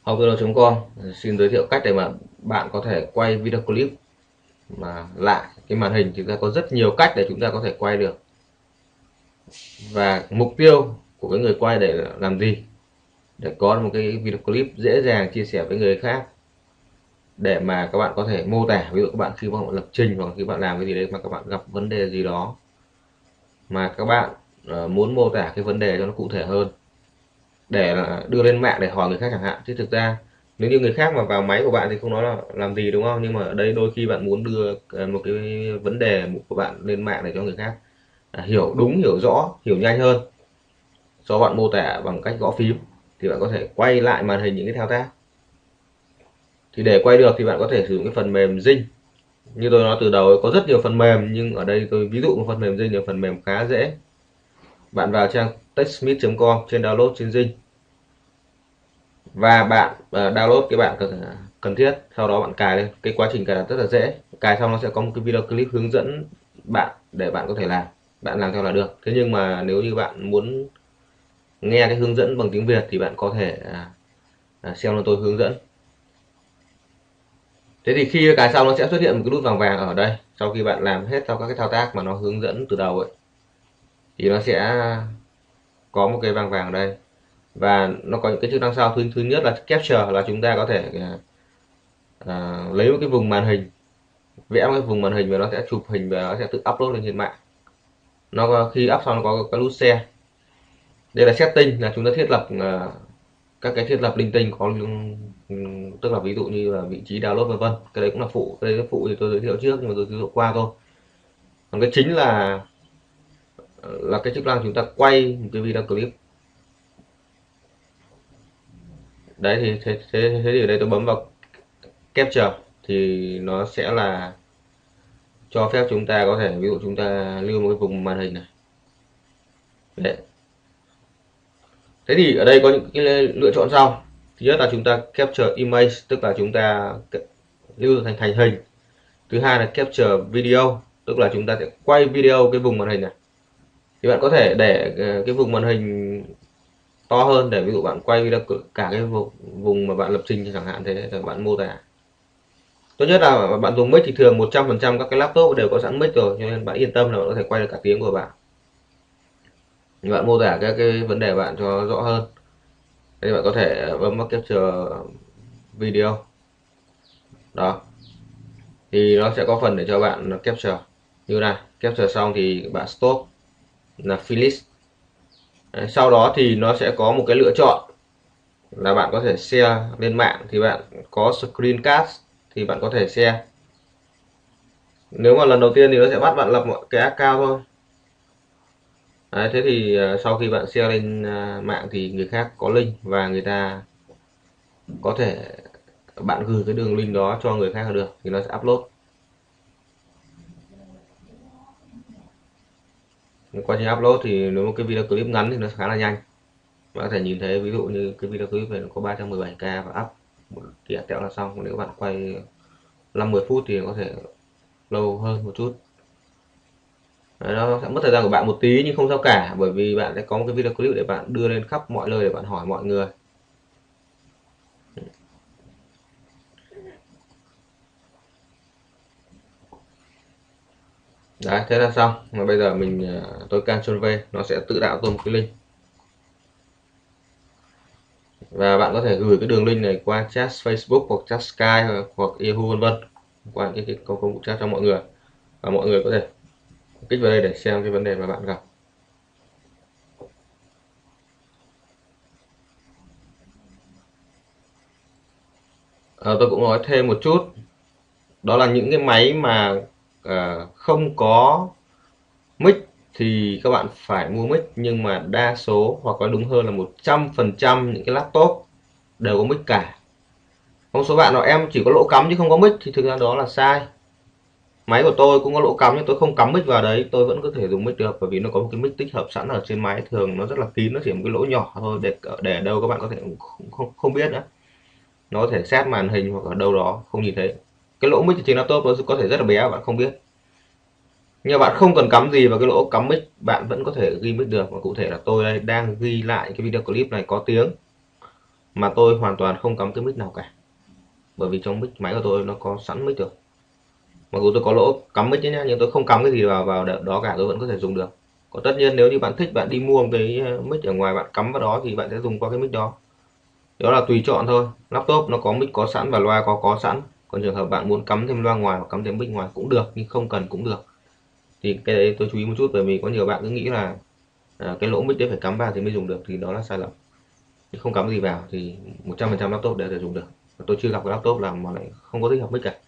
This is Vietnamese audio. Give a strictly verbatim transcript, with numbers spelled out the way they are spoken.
Audio chấm com xin giới thiệu cách để mà bạn có thể quay video clip mà lại cái màn hình. Chúng ta có rất nhiều cách để chúng ta có thể quay được, và mục tiêu của cái người quay để làm gì? Để có một cái video clip dễ dàng chia sẻ với người khác, để mà các bạn có thể mô tả, ví dụ các bạn khi bạn lập trình hoặc khi bạn làm cái gì đấy mà các bạn gặp vấn đề gì đó mà các bạn uh, muốn mô tả cái vấn đề cho nó cụ thể hơn, để là đưa lên mạng để hỏi người khác chẳng hạn. Chứ thực ra nếu như người khác mà vào máy của bạn thì không nói là làm gì, đúng không? Nhưng mà ở đây đôi khi bạn muốn đưa một cái vấn đề của bạn lên mạng để cho người khác à, hiểu đúng, hiểu rõ, hiểu nhanh hơn. Do bạn mô tả bằng cách gõ phím thì bạn có thể quay lại màn hình những cái thao tác. Thì để quay được thì bạn có thể sử dụng cái phần mềm Zing. Như tôi nói từ đầu, có rất nhiều phần mềm, nhưng ở đây tôi ví dụ một phần mềm Zing là phần mềm khá dễ. Bạn vào trang techsmith chấm com trên download trên Zing, và bạn uh, download cái bạn cần, cần thiết, sau đó bạn cài lên. Cái quá trình cài đặt rất là dễ, cài xong nó sẽ có một cái video clip hướng dẫn bạn để bạn có thể làm, bạn làm theo là được. Thế nhưng mà nếu như bạn muốn nghe cái hướng dẫn bằng tiếng Việt thì bạn có thể uh, xem cho tôi hướng dẫn. Thế thì khi cài xong nó sẽ xuất hiện một cái nút vàng vàng ở đây. Sau khi bạn làm hết sau các cái thao tác mà nó hướng dẫn từ đầu ấy, thì nó sẽ có một cái vàng vàng ở đây, và nó có những cái chức năng sau. Thứ thứ nhất là capture, là chúng ta có thể à, lấy một cái vùng màn hình, vẽ một cái vùng màn hình và nó sẽ chụp hình và nó sẽ tự upload lên trên mạng. Nó khi up xong nó có cái nút share. Đây là setting, là chúng ta thiết lập uh, các cái thiết lập linh tinh, có tức là ví dụ như là vị trí download vân vân. Cái đấy cũng là phụ, cái đấy là phụ thì tôi giới thiệu trước, nhưng mà tôi giới thiệu qua thôi. Còn cái chính là là cái chức năng chúng ta quay một cái video clip. Đấy thì thế, thế, thế thì ở đây tôi bấm vào capture thì nó sẽ là cho phép chúng ta có thể, ví dụ chúng ta lưu một cái vùng màn hình này. Đấy. Thế thì ở đây có những cái lựa chọn sau. Thứ nhất là chúng ta capture image, tức là chúng ta lưu thành thành hình. Thứ hai là capture video, tức là chúng ta sẽ quay video cái vùng màn hình này. Thì bạn có thể để cái vùng màn hình to hơn, để ví dụ bạn quay video cả cái vùng, vùng mà bạn lập trình chẳng hạn, thế để bạn mô tả. Tốt nhất là bạn dùng mic thì thường một trăm phần trăm các cái laptop đều có sẵn mic rồi, cho nên bạn yên tâm là bạn có thể quay được cả tiếng của bạn. Bạn mô tả các cái vấn đề bạn cho rõ hơn. Đây, bạn có thể bấm vào capture video. Đó. Thì nó sẽ có phần để cho bạn capture như này. Capture xong thì bạn stop là finish. Đấy, sau đó thì nó sẽ có một cái lựa chọn là bạn có thể share lên mạng, thì bạn có screencast thì bạn có thể share. Nếu mà lần đầu tiên thì nó sẽ bắt bạn lập một cái account thôi. Đấy, thế thì sau khi bạn share lên mạng thì người khác có link và người ta có thể, bạn gửi cái đường link đó cho người khác là được, thì nó sẽ upload. Quá trình upload thì nếu một cái video clip ngắn thì nó khá là nhanh. Bạn có thể nhìn thấy ví dụ như cái video clip này nó có ba trăm mười bảy k và up thì tẹo là xong. Nếu bạn quay năm mười phút thì có thể lâu hơn một chút. Đấy, nó sẽ mất thời gian của bạn một tí nhưng không sao cả, bởi vì bạn sẽ có một cái video clip để bạn đưa lên khắp mọi nơi để bạn hỏi mọi người. Đấy, thế là xong. Mà bây giờ mình tôi Ctrl V, nó sẽ tự tạo tôi một cái link. Và bạn có thể gửi cái đường link này qua chat Facebook hoặc chat Skype hoặc, hoặc Yahoo vân vân, qua cái, cái công cụ chat cho mọi người, và mọi người có thể kích vào đây để xem cái vấn đề mà bạn gặp. À, tôi cũng nói thêm một chút, đó là những cái máy mà uh, không có mic thì các bạn phải mua mic, nhưng mà đa số, hoặc nói đúng hơn là một trăm phần trăm những cái laptop đều có mic cả. Một số bạn nói em chỉ có lỗ cắm chứ không có mic, thì thực ra đó là sai. Máy của tôi cũng có lỗ cắm nhưng tôi không cắm mic vào đấy, tôi vẫn có thể dùng mic được, bởi vì nó có một cái mic tích hợp sẵn ở trên máy, thường nó rất là kín, nó chỉ một cái lỗ nhỏ thôi, để để ở đâu các bạn có thể không không, không biết nữa. Nó có thể sát màn hình hoặc ở đâu đó không nhìn thấy. Cái lỗ mic trên laptop nó có thể rất là bé, bạn không biết. Nhưng bạn không cần cắm gì vào cái lỗ cắm mic, bạn vẫn có thể ghi mic được. Và cụ thể là tôi đây đang ghi lại cái video clip này có tiếng, mà tôi hoàn toàn không cắm cái mic nào cả, bởi vì trong mic máy của tôi nó có sẵn mic rồi. Mặc dù tôi có lỗ cắm mic nhá, nhưng tôi không cắm cái gì vào vào đó cả, tôi vẫn có thể dùng được. Còn tất nhiên nếu như bạn thích bạn đi mua một cái ờ, mic ở ngoài bạn cắm vào đó thì bạn sẽ dùng qua cái mic đó. Đó là tùy chọn thôi. Laptop nó có mic có sẵn và loa có có sẵn. Còn trường hợp bạn muốn cắm thêm loa ngoài hoặc cắm thêm mic ngoài cũng được, nhưng không cần cũng được. Thì cái đấy tôi chú ý một chút, bởi vì có nhiều bạn cứ nghĩ là à, cái lỗ mic đấy phải cắm vào thì mới dùng được, thì đó là sai lầm. Chứ không cắm gì vào thì một trăm phần trăm laptop đều thể dùng được. Tôi chưa gặp cái laptop nào mà lại không có tích hợp mic cả.